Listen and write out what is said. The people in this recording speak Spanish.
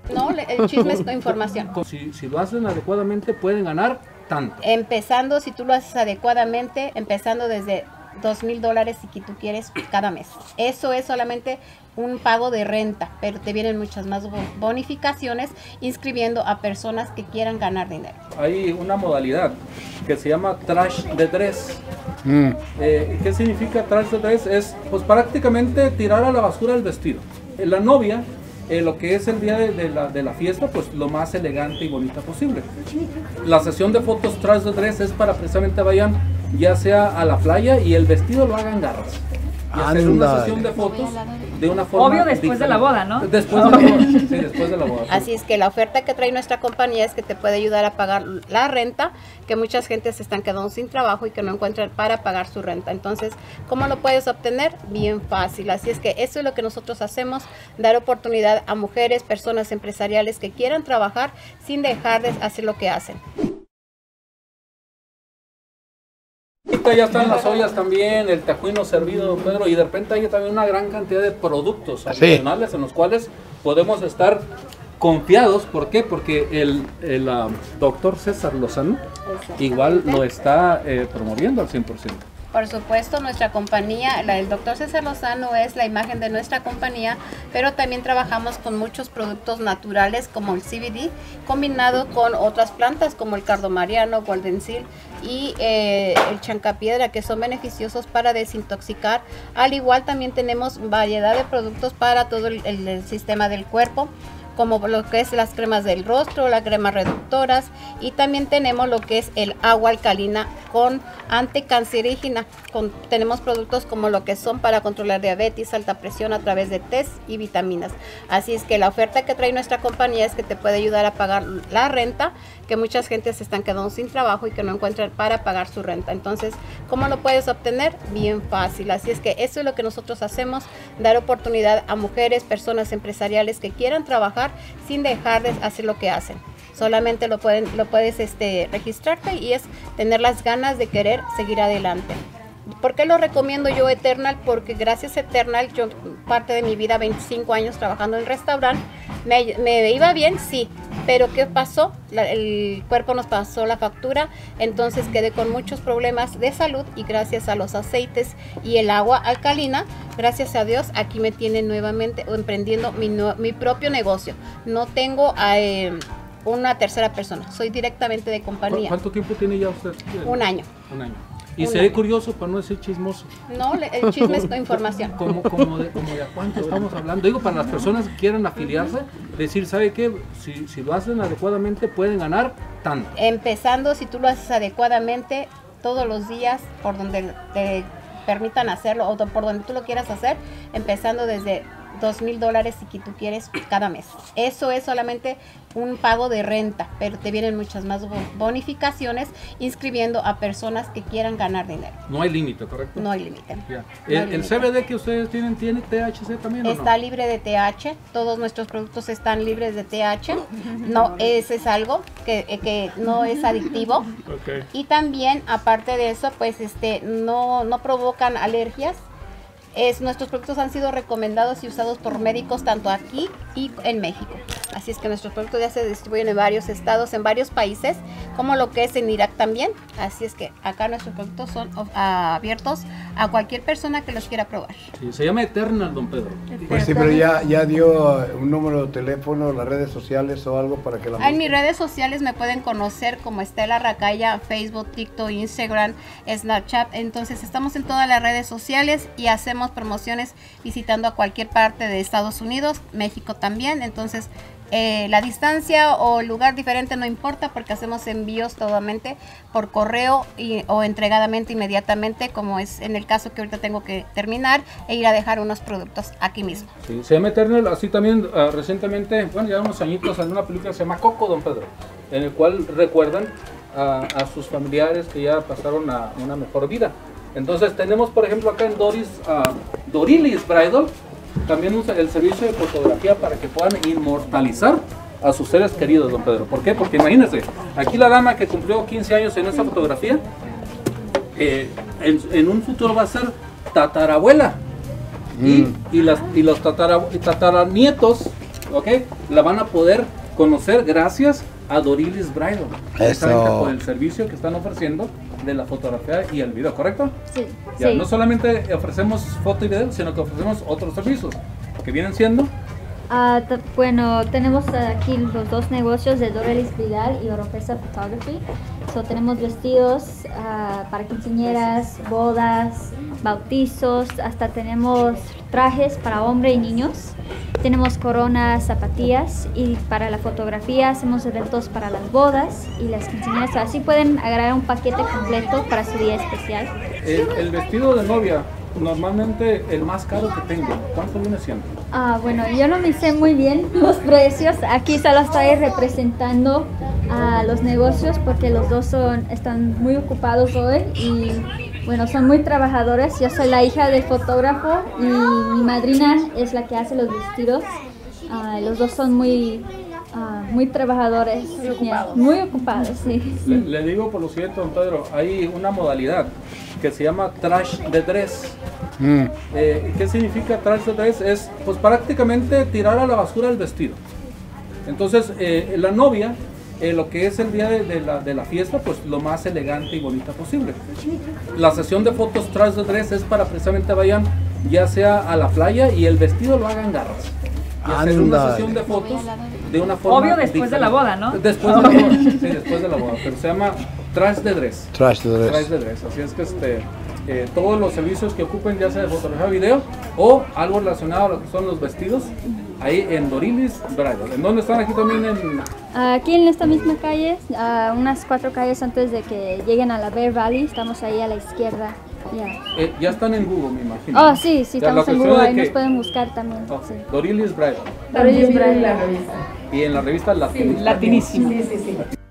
No, el chisme es información. Si lo hacen adecuadamente pueden ganar tanto. Empezando, si tú lo haces adecuadamente, empezando desde $2,000 si tú quieres cada mes. Eso es solamente un pago de renta, pero te vienen muchas más bonificaciones inscribiendo a personas que quieran ganar dinero. Hay una modalidad que se llama trash de dress. ¿Qué significa trash de dress? Es pues prácticamente tirar a la basura el vestido. La novia, lo que es el día de la fiesta, pues lo más elegante y bonita posible. La sesión de fotos trash de dress es para precisamente vayan ya sea a la playa y el vestido lo hagan garras. Y hacer una sesión de fotos de una forma obvio después diferente. De la boda, ¿no? Después de la boda, sí, después de la boda. Así es que la oferta que trae nuestra compañía es que te puede ayudar a pagar la renta, que muchas gentes se están quedando sin trabajo y que no encuentran para pagar su renta. Entonces, ¿cómo lo puedes obtener? Bien fácil. Así es que eso es lo que nosotros hacemos, dar oportunidad a mujeres, personas empresariales que quieran trabajar sin dejar de hacer lo que hacen. Ahorita ya están las ollas también, el tacuino servido, don Pedro, y de repente hay también una gran cantidad de productos adicionales en los cuales podemos estar confiados. ¿Por qué? Porque el doctor César Lozano igual lo está promoviendo al 100%. Por supuesto, nuestra compañía, el doctor César Lozano es la imagen de nuestra compañía, pero también trabajamos con muchos productos naturales como el CBD, combinado con otras plantas como el cardomariano, golden seal y el chancapiedra, que son beneficiosos para desintoxicar. Al igual también tenemos variedad de productos para todo el sistema del cuerpo, como lo que es las cremas del rostro, las cremas reductoras, y también tenemos lo que es el agua alcalina con anticancerígena. Tenemos productos como lo que son para controlar diabetes, alta presión a través de test y vitaminas. Así es que la oferta que trae nuestra compañía es que te puede ayudar a pagar la renta, que muchas gentes se están quedando sin trabajo y que no encuentran para pagar su renta. Entonces, ¿cómo lo puedes obtener? Bien fácil. Así es que eso es lo que nosotros hacemos, dar oportunidad a mujeres, personas empresariales que quieran trabajar sin dejar de hacer lo que hacen. Solamente lo puedes registrarte y es tener las ganas de querer seguir adelante. ¿Por qué lo recomiendo yo Eternal? Porque gracias a Eternal, yo parte de mi vida, 25 años trabajando en restaurante, me iba bien, sí, pero ¿qué pasó? El cuerpo nos pasó la factura, entonces quedé con muchos problemas de salud, y gracias a los aceites y el agua alcalina, gracias a Dios, aquí me tienen nuevamente emprendiendo mi propio negocio. No tengo una tercera persona, soy directamente de compañía. ¿Cuánto tiempo tiene ya usted? Un año. Un año. Y seré curioso para no decir chismoso. No, el chisme es información. ¿Cómo de cuánto estamos hablando? Digo, para las personas que quieran afiliarse, decir, ¿sabe qué? Si lo hacen adecuadamente pueden ganar tanto. Empezando, si tú lo haces adecuadamente, todos los días, por donde te permitan hacerlo o por donde tú lo quieras hacer, empezando desde $2,000 si tú quieres cada mes. Eso es solamente un pago de renta, pero te vienen muchas más bonificaciones inscribiendo a personas que quieran ganar dinero. No hay límite, ¿correcto? No hay límite. ¿El CBD que ustedes tienen tiene THC también? Está libre de TH, todos nuestros productos están libres de TH. No, ese es algo que no es adictivo. Okay. Y también, aparte de eso, pues no provocan alergias. Nuestros productos han sido recomendados y usados por médicos tanto aquí y en México. Así es que nuestros productos ya se distribuyen en varios estados, en varios países, como lo que es en Irak también. Así es que acá nuestros productos son abiertos a cualquier persona que los quiera probar. Sí, se llama Eternal, don Pedro. Pues sí, pero ya dio un número de teléfono, las redes sociales o algo para que la... En mis redes sociales me pueden conocer como Estela Racaya, Facebook, TikTok, Instagram, Snapchat. Entonces estamos en todas las redes sociales y hacemos promociones visitando a cualquier parte de Estados Unidos, México también. Entonces la distancia o el lugar diferente no importa, porque hacemos envíos totalmente por correo o entregadamente inmediatamente, como es en el caso que ahorita tengo que terminar e ir a dejar unos productos aquí mismo. Sí, se llama Eternal. Así también recientemente, bueno, ya unos añitos, en una película que se llama Coco, don Pedro, en el cual recuerdan a sus familiares que ya pasaron a una mejor vida. Entonces tenemos, por ejemplo, acá en Dorilis Bridal, también usa el servicio de fotografía para que puedan inmortalizar a sus seres queridos, don Pedro. ¿Por qué? Porque imagínense, aquí la dama que cumplió 15 años en esa fotografía, en un futuro va a ser tatarabuela. Y los tataranietos ¿ok? La van a poder conocer gracias a Dorilis Bridal, precisamente por el servicio que están ofreciendo de la fotografía y el video, ¿correcto? Sí. Ya, Sí. no solamente ofrecemos foto y video, sino que ofrecemos otros servicios que vienen siendo. Bueno, tenemos aquí los dos negocios de Dorilis Bridal y Oropesa Photography. Tenemos vestidos para quinceañeras, bodas, bautizos, hasta tenemos trajes para hombre y niños. Tenemos coronas, zapatillas, y para la fotografía hacemos eventos para las bodas y las quinceañeras. Así pueden agarrar un paquete completo para su día especial. El vestido de novia, normalmente el más caro que tengo, ¿cuánto viene siendo? Bueno, yo no me sé muy bien los precios. Aquí solo estoy representando a los negocios porque los dos están muy ocupados hoy y bueno, son muy trabajadores. Yo soy la hija del fotógrafo y mi madrina es la que hace los vestidos. Los dos son muy trabajadores. Muy ocupados, sí. Le digo por lo siguiente, don Pedro, hay una modalidad que se llama trash de dress. ¿Qué significa trash de dress? Es pues prácticamente tirar a la basura el vestido. Entonces la novia, lo que es el día de la fiesta, pues lo más elegante y bonita posible. La sesión de fotos trash de dress es para precisamente vayan ya sea a la playa y el vestido lo hagan garras. Y hacer una sesión de fotos de una forma obvio después diferente. de la boda, ¿no? Después de la boda, sí, después de la boda, pero se llama trash de dress. Trash de dress. Trash de dress, así es que todos los servicios que ocupen, ya sea de fotografía, video o algo relacionado a lo que son los vestidos, ahí en Dorilis Bridal. ¿En dónde están? Aquí también Aquí en esta misma calle, unas 4 calles antes de que lleguen a la Bear Valley, estamos ahí a la izquierda. ya están en Google, me imagino. Oh, sí, Ya, estamos la en cuestión Google, de ahí que- nos pueden buscar también. Sí. Dorilis Bridal. Dorilis También viene Bridal. en la revista. Y en la revista Sí, Latinísima. latinísimo. Sí, sí, sí.